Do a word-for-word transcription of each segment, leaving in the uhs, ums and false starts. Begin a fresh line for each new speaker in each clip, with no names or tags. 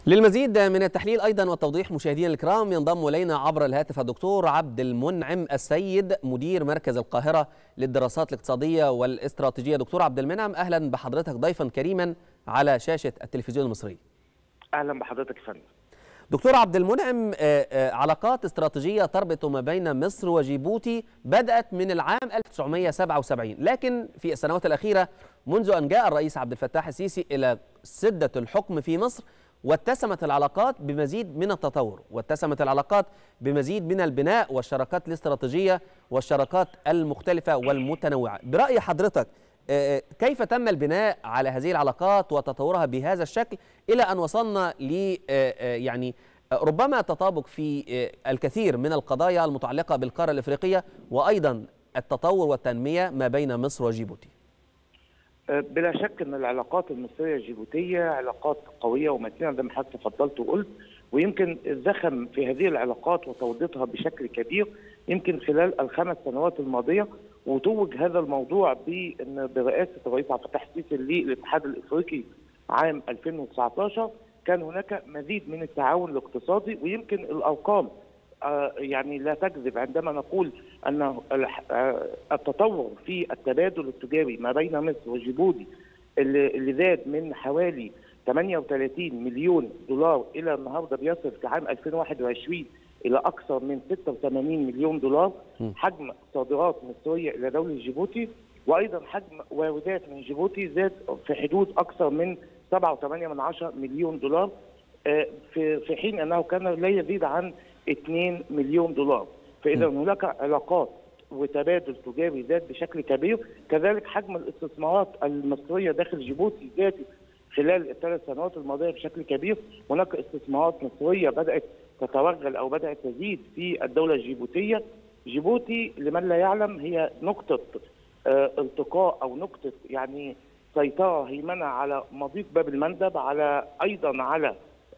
للمزيد من التحليل أيضا والتوضيح مشاهدينا الكرام ينضم إلينا عبر الهاتف الدكتور عبد المنعم السيد مدير مركز القاهرة للدراسات الاقتصادية والاستراتيجية. دكتور عبد المنعم، أهلا بحضرتك ضيفا كريما على شاشة التلفزيون المصري.
أهلا بحضرتك يا فندم.
دكتور عبد المنعم، علاقات استراتيجية تربط ما بين مصر وجيبوتي بدأت من العام ألف وتسعمائة وسبعة وسبعين، لكن في السنوات الأخيرة منذ أن جاء الرئيس عبد الفتاح السيسي إلى سدة الحكم في مصر واتسمت العلاقات بمزيد من التطور، واتسمت العلاقات بمزيد من البناء والشراكات الاستراتيجية والشراكات المختلفة والمتنوعة. برأي حضرتك كيف تم البناء على هذه العلاقات وتطورها بهذا الشكل إلى أن وصلنا ل يعني ربما تطابق في الكثير من القضايا المتعلقة بالقارة الإفريقية وأيضا التطور والتنمية ما بين مصر وجيبوتي؟
بلا شك ان العلاقات المصريه الجيبوتيه علاقات قويه ومتينه زي ما حضرتك تفضلت وقلت، ويمكن الزخم في هذه العلاقات وتوضيحها بشكل كبير يمكن خلال الخمس سنوات الماضيه، وتوج هذا الموضوع بان برئاسه الرئيس عبد الفتاح السيسي للاتحاد الافريقي عام ألفين وتسعة عشر كان هناك مزيد من التعاون الاقتصادي، ويمكن الارقام يعني لا تكذب عندما نقول أن التطور في التبادل التجاري ما بين مصر وجيبوتي اللي زاد من حوالي ثمانية وثلاثين مليون دولار إلى النهارده بيصل في عام ألفين وواحد وعشرين إلى أكثر من ستة وثمانين مليون دولار، حجم صادرات مصرية إلى دولة جيبوتي، وأيضا حجم واردات من جيبوتي زاد في حدود أكثر من سبعة وثمانية من عشرة مليون دولار، في حين أنه كان لا يزيد عن اثنين مليون دولار. فإذا هناك علاقات وتبادل تجاري زاد بشكل كبير. كذلك حجم الاستثمارات المصرية داخل جيبوتي زادت خلال الثلاث سنوات الماضية بشكل كبير. هناك استثمارات مصرية بدأت تتوغل أو بدأت تزيد في الدولة الجيبوتية. جيبوتي لمن لا يعلم هي نقطة اه التقاء أو نقطة يعني سيطرة هيمنة على مضيق باب المندب، على أيضا على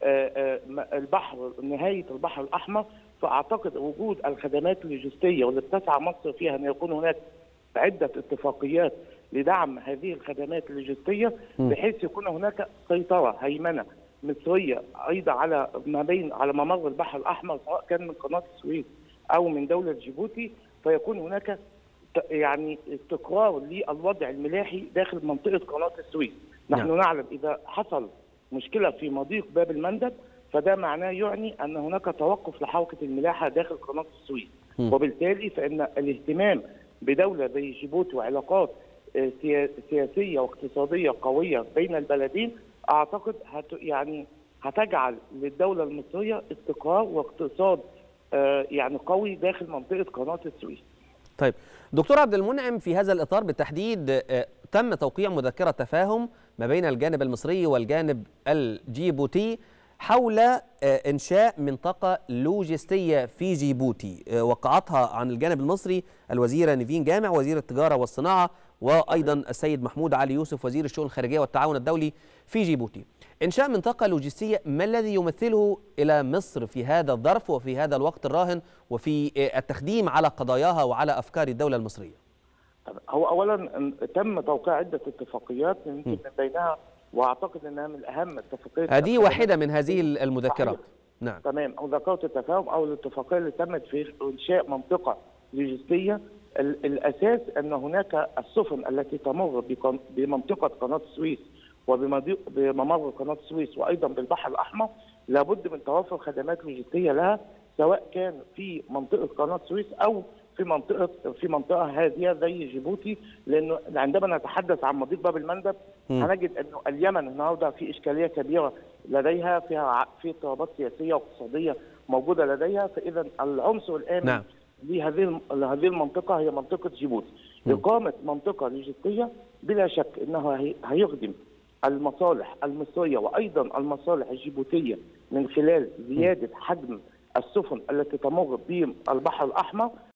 البحر نهاية البحر الأحمر. فأعتقد وجود الخدمات اللوجستية واللي بتسعى مصر فيها أن يكون هناك عدة اتفاقيات لدعم هذه الخدمات اللوجستية بحيث يكون هناك سيطرة هيمنة مصرية أيضا على ما بين على ممر البحر الأحمر سواء كان من قناة السويس أو من دولة جيبوتي، فيكون هناك يعني استقرار للوضع الملاحي داخل منطقة قناة السويس. نحن نعم. نعلم إذا حصل مشكلة في مضيق باب المندب فده معناه يعني أن هناك توقف لحركة الملاحة داخل قناة السويس، وبالتالي فإن الاهتمام بدولة زي جيبوتي وعلاقات سياسية واقتصادية قوية بين البلدين أعتقد هت يعني هتجعل للدولة المصرية استقرار واقتصاد يعني قوي داخل منطقة قناة السويس.
طيب دكتور عبد المنعم، في هذا الإطار بالتحديد تم توقيع مذكرة تفاهم ما بين الجانب المصري والجانب الجيبوتي حول إنشاء منطقة لوجستية في جيبوتي، وقعتها عن الجانب المصري الوزيرة نيفين جامع وزير التجارة والصناعة، وأيضا السيد محمود علي يوسف وزير الشؤون الخارجية والتعاون الدولي في جيبوتي. إنشاء منطقة لوجستية، ما الذي يمثله إلى مصر في هذا الظرف وفي هذا الوقت الراهن وفي التخديم على قضاياها وعلى أفكار الدولة المصرية؟
هو أولا تم توقيع عدة اتفاقيات يمكن من بينها، واعتقد انها من اهم الاتفاقيات.
هذه واحده من هذه المذكرات. نعم
تمام، مذكره التفاهم او الاتفاقيه اللي تمت في انشاء منطقه لوجستيه. الاساس ان هناك السفن التي تمر بمنطقه قناه السويس وبممر قناه السويس وايضا بالبحر الاحمر لابد من توفر خدمات لوجستيه لها، سواء كان في منطقه قناه السويس او في منطقه في منطقه هاديه زي جيبوتي، لانه عندما نتحدث عن مضيق باب المندب م. هنجد انه اليمن النهارده في اشكاليه كبيره لديها، فيها في اضطرابات سياسيه واقتصاديه موجوده لديها، فاذا العنصر الامن نعم. لهذه لهذه المنطقه هي منطقه جيبوتي. اقامه منطقه لوجستيه بلا شك انها هيخدم المصالح المصريه وايضا المصالح الجيبوتيه من خلال زياده حجم السفن التي تمر بالبحر الاحمر،